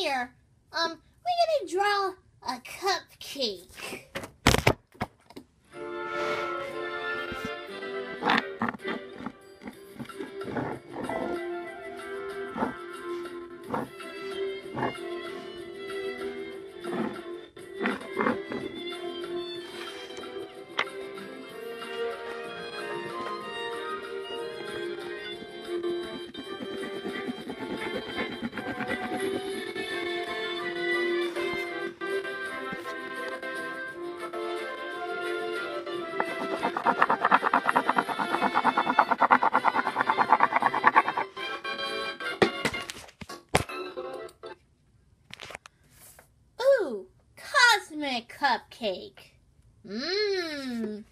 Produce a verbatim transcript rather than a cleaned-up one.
here, um, we're gonna draw a cupcake. Ooh, cosmic cupcake. Mmm.